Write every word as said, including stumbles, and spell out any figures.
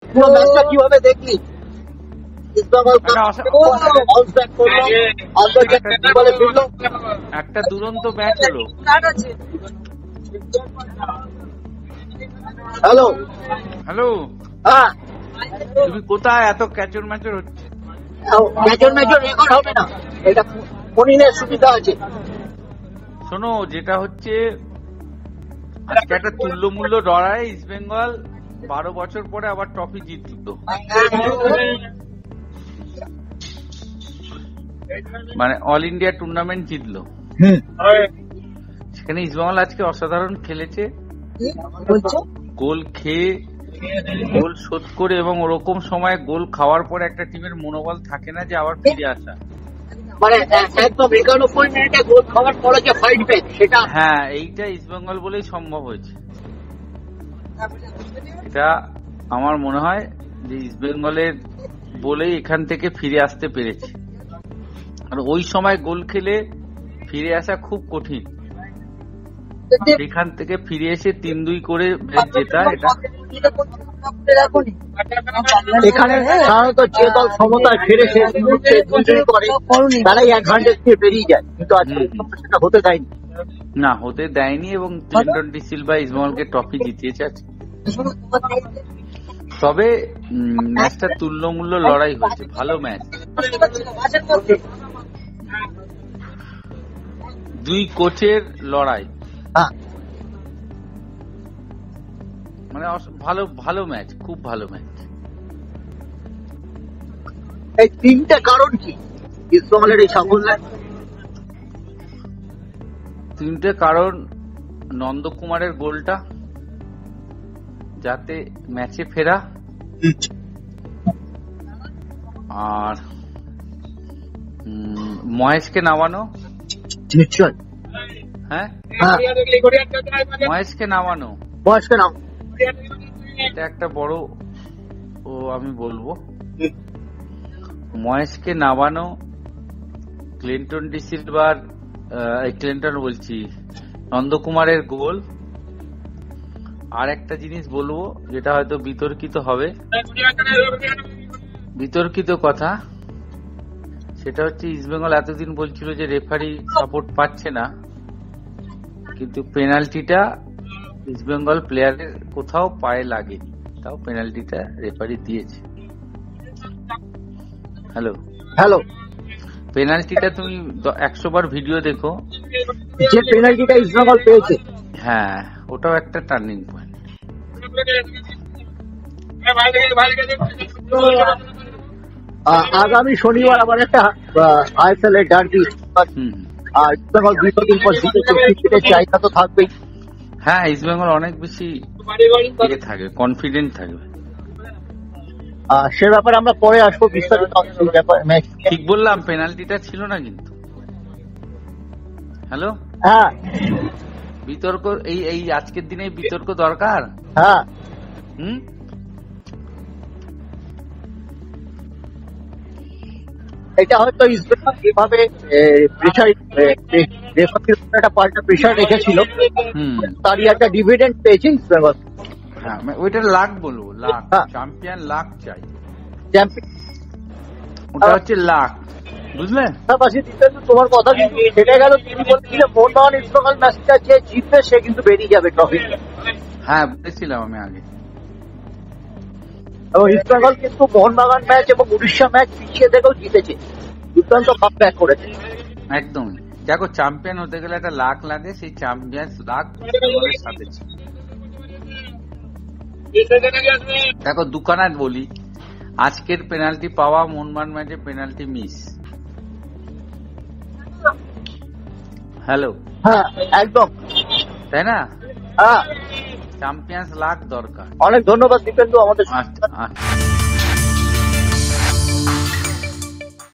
পুরো ম্যাচটা কিভাবে দেখলি? একটা দুরন্ত ম্যাচ হলো। হ্যালো হ্যালো, হ্যাঁ তুমি কোথায়? এত ক্যাচর ম্যাচর হচ্ছে। ক্যাচর ম্যাচর রেকর্ড হবে না, এটা ফোনের সুবিধা আছে। শোনো, যেটা হচ্ছে আজকে একটা তুল্যমূল্য লড়াই, ইস্ট বেঙ্গল বারো বছর পরে আবার ট্রফি জিতল, মানে অল ইন্ডিয়া টুর্নামেন্ট জিতলো। সেখানে ইস্ট বেঙ্গল আজকে অসাধারণ খেলেছে, গোল খেয়ে গোল শোধ করে, এবং ওরকম সময় গোল খাওয়ার পরে একটা টিমের মনোবল থাকে না যে আবার ফিরে আসা, মানে একদম একানব্বই মিনিটে গোল খাওয়ার পরে যে ফাইট ব্যাক, সেটা হ্যাঁ এইটা ইস্ট বেঙ্গল বলেই সম্ভব হয়েছে। এটা আমার মনে হয় যে ইস্ট বেঙ্গলের বলেই এখান থেকে ফিরে আসতে পেরেছে। আর ওই সময় গোল খেলে ফিরে আসা খুব কঠিন, সেখান থেকে ফিরে এসে তিন দুই করে জেতা, এটা এখানে সাধারণত যে দল সমতায় ফিরে সে করে তারাই এক ঘন্টা দিয়ে বেরিয়ে যায়, কিন্তু আজকে সেটা হতে দেয়নি। না, হতে দেয়নি, এবং ক্লিন্টন ডি সিলভা ইস্ট বেঙ্গলকে ট্রফি জিতিয়েছে আজকে। তবে ম্যাচটা তুল্যমূল্য লড়াই হয়েছে, ভালো ম্যাচ, দুই কোচের লড়াই, মানে ভালো ভালো ম্যাচ, খুব ভালো ম্যাচ। এই তিনটা কারণ কি ইস্ট বেঙ্গলের এই সাফল্যের? তিনটে কারণ: নন্দকুমারের গোলটা, যাতে ম্যাচে ফেরা, আর মহেশকে নামানো। নিশ্চয়, হ্যাঁ মহেশকে নামানো, মহেশকে নাম এটা একটা বড়, ও আমি বলবো মহেশকে নামানো, ক্লিন্টন ডি সিলভার, ক্লিন্টন বলছি নন্দকুমারের গোল। আর একটা জিনিস বলবো যেটা হয়তো বিতর্কিত হবে, বিতর্কিত কথা, সেটা হচ্ছে ইস্ট বেঙ্গল এতদিন বলছিল যে রেফারি সাপোর্ট পাচ্ছে না, কিন্তু পেনাল্টিটা ইস্ট বেঙ্গল প্লেয়ারের কোথাও পায়ে লাগেনি, তাও পেনাল্টিটা রেফারি দিয়েছে। হ্যালো হ্যালো পেনাল্টিটা তুমি একশো বার ভিডিও দেখো, যে পেনাল্টিটা ইস্ট বেঙ্গল পেয়েছে, হ্যাঁ ওটাও একটা টার্নিং পয়েন্ট। আগামী শনিবার আবার একটা আইএসএল এর ডার্বি, আর ইস্ট বেঙ্গল দুইশো দিন পর জিতে চাহিদা তো থাকবেই। হ্যাঁ, ইস্ট বেঙ্গল অনেক বেশি থাকবে, কনফিডেন্ট থাকবে। সে ব্যাপারে আমরা পরে আসবো বিস্তারিত। ঠিক বললাম, পেনাল্টিটা ছিল না কিন্তু। হ্যালো, হ্যাঁ বিতর্ক এই এই আজকের দিনে বিতর্ক দরকার। হ্যাঁ হুম এটা হয়তো ইস্ট বেঙ্গল যেভাবে একটা পাল্টা প্রেশার রেখেছিল, তারই একটা ডিভিডেন্ড পেয়েছে ইস্ট বেঙ্গল। হ্যাঁ, ওইটা লাখ বলবো, লাখ, চ্যাম্পিয়ন লাখ চাই, ওটা হচ্ছে লাখ, বুঝলে? তোমার কথা কিন্তু সেটা গেল, তিনি বলছিলেন মোহনবাগান ইস্ট বেঙ্গল ম্যাচটা যে জিতবে সে কিন্তু বেরিয়ে যাবে ট্রফি। হ্যাঁ বলেছিলাম আমি আগে। এবং ইস্ট বেঙ্গল কিন্তু মোহনবাগান ম্যাচ এবং উড়িষ্যা ম্যাচ পিছিয়ে থেকেও জিতেছে, দুর্দান্ত কাপ ব্যাক করেছে। একদম, দেখো চ্যাম্পিয়ন হতে গেলে একটা লাখ লাগে, সেই চ্যাম্পিয়ন লাখ সাথে। দেখো দুখানা বলি, আজকের পেনাল্টি পাওয়া, মোহনবাগান ম্যাচে পেনাল্টি মিস। হ্যালো, হ্যাঁ একদম, তাই না? হ্যাঁ, চ্যাম্পিয়ন্স লাখ দরকার। অনেক ধন্যবাদ দীপেন্দু আমাদের। আচ্ছা আচ্ছা।